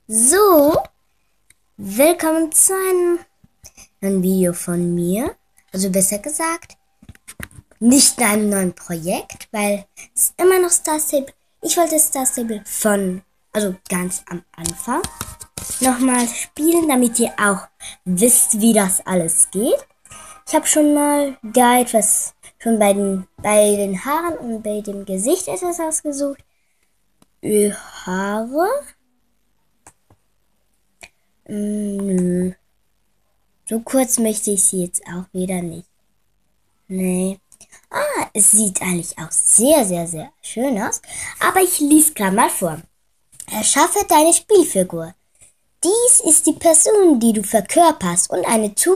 So, willkommen zu einem neuen Video von mir. Also besser gesagt, nicht in einem neuen Projekt, weil es ist immer noch Star Stable. Ich wollte Star Stable also ganz am Anfang, nochmal spielen, damit ihr auch wisst, wie das alles geht. Ich habe schon mal da schon bei den Haaren und bei dem Gesicht etwas ausgesucht. Haare. Nö. So kurz möchte ich sie jetzt auch wieder nicht. Nee. Es sieht eigentlich auch sehr, sehr, sehr schön aus. Aber ich lese gerade mal vor. Erschaffe deine Spielfigur. Dies ist die Person, die du verkörperst und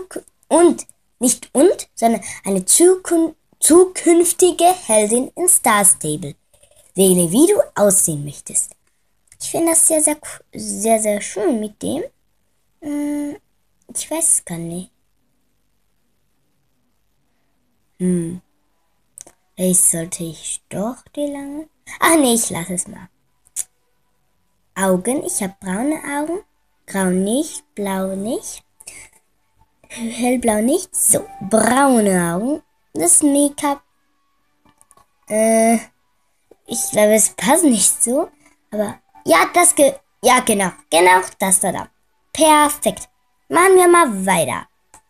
sondern eine zukünftige Heldin in Star Stable. Wähle, wie du aussehen möchtest. Ich finde das sehr, sehr, sehr, sehr schön mit dem. Ich weiß es gar nicht. Vielleicht sollte ich doch die lange. Ach nee, ich lasse es mal. Augen, ich habe braune Augen. Grau nicht, blau nicht. Hellblau nicht. So, braune Augen. Das Make-up. Ich glaube, es passt nicht so. Aber ja, ja, genau, das da. Perfekt. Machen wir mal weiter.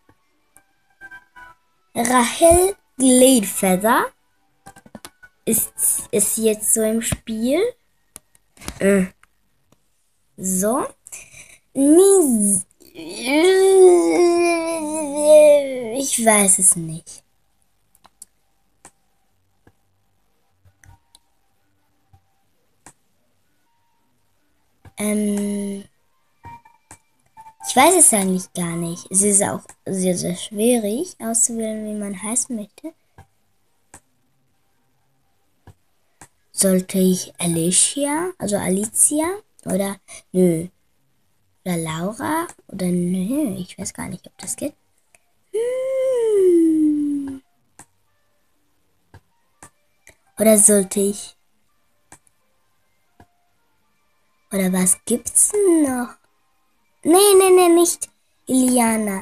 Rahel Gladefeather ist jetzt so im Spiel. So. Ich weiß es nicht. Ich weiß es eigentlich gar nicht. Es ist auch sehr, sehr schwierig auszuwählen, wie man heißen möchte. Sollte ich Alicia oder nö. Oder Laura oder nö. Ich weiß gar nicht, ob das geht. Oder sollte ich... Oder was gibt's noch? Nee, nicht Iliana.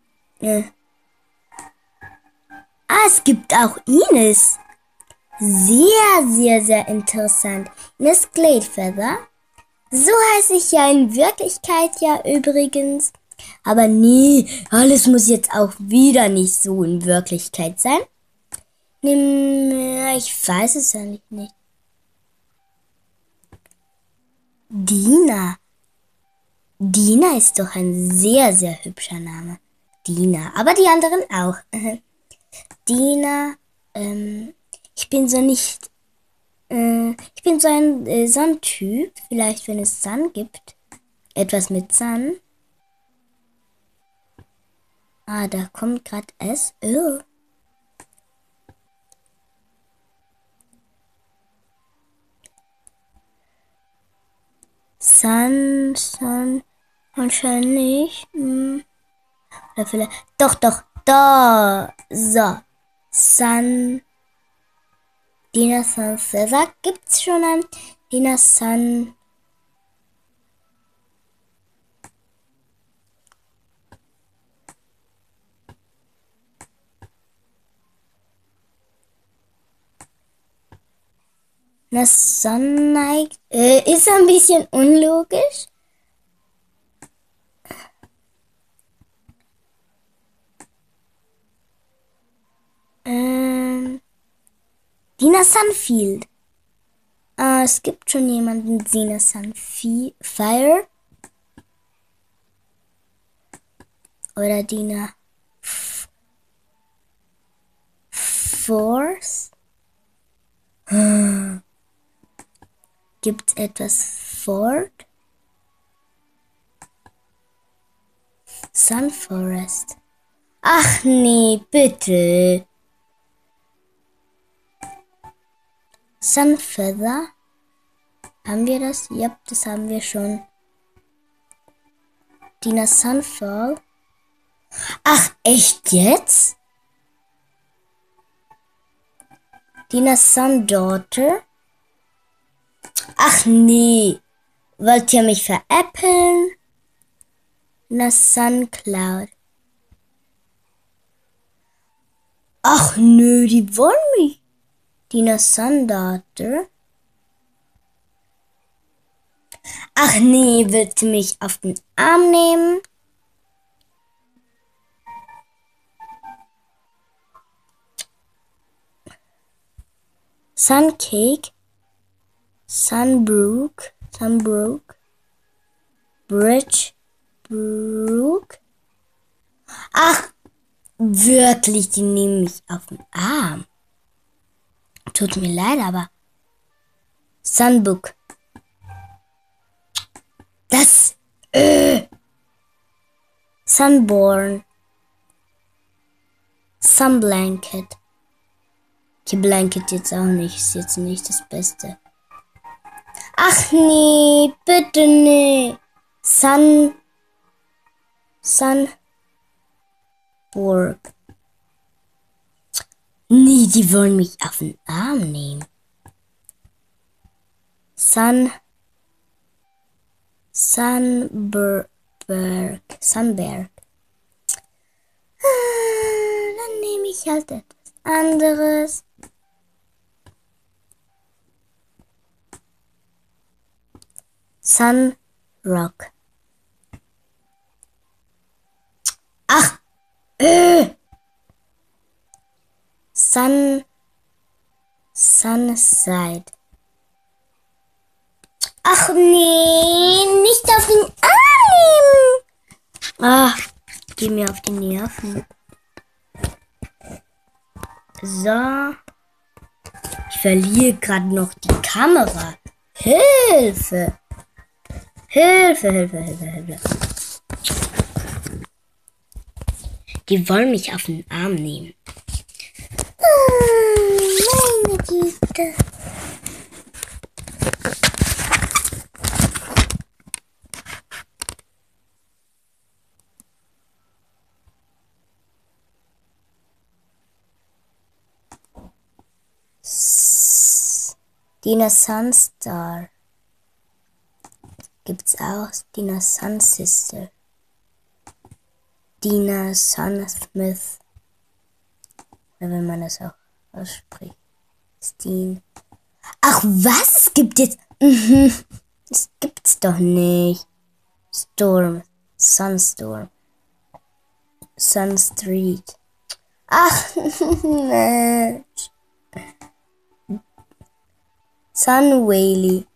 Es gibt auch Ines. Sehr, sehr, sehr interessant. Ines Gladefeather. So heiße ich ja in Wirklichkeit ja übrigens. Aber nee, alles muss jetzt auch wieder nicht so in Wirklichkeit sein. Ich weiß es eigentlich nicht. Dina. Dina ist doch ein sehr, sehr hübscher Name. Dina. Aber die anderen auch. Dina. Ich bin so nicht. Ich bin so ein Typ. Vielleicht, wenn es Sun gibt. Etwas mit Sun. Da kommt gerade S. Sun, wahrscheinlich. Oder vielleicht. Doch, da. So. Sun. Dina Sun Feather. Gibt's schon ein Dina Sun? Das Sonnenneigt ist ein bisschen unlogisch. Dina Sunfield. Es gibt schon jemanden, Dina Sunfire. Oder Dina Force. Gibt's etwas Ford? Sunforest. Ach nee, bitte. Sunfeather. Haben wir das? Ja, das haben wir schon. Dina Sunfall. Ach, echt jetzt? Dina Sundaughter. Ach nee. Wollt ihr mich veräppeln? Na, Suncloud. Ach nö, die wollen mich. Dina Sundaughter. Ach nee, willst du mich auf den Arm nehmen? Suncake. Sunbrook. Bridgebrook. Ach, wirklich, die nehmen mich auf den Arm. Tut mir leid, aber Sunbook. Das Sunborn. Sunblanket. Die Blanket jetzt auch nicht. Ist jetzt nicht das Beste. Ach nee, bitte nee. Sunburg. Nee, die wollen mich auf den Arm nehmen. Sunberg. Dann nehme ich halt etwas anderes. Sunrock. Ach, Sunside. Ach nee, nicht auf den Arm nehmen. Ach, geh mir auf die Nerven. So. Ich verliere gerade noch die Kamera. Hilfe. Hilfe. Die wollen mich auf den Arm nehmen. Meine Güte. Dina Sunstar. Gibt's auch Dina Sunsister. Dina Sunsmith. Oder wenn man das auch ausspricht. Steen. Ach was? Es gibt jetzt. Das gibt's doch nicht. Storm. Sunstorm. Sunstreet. Ach, Mensch. Sunwhaley.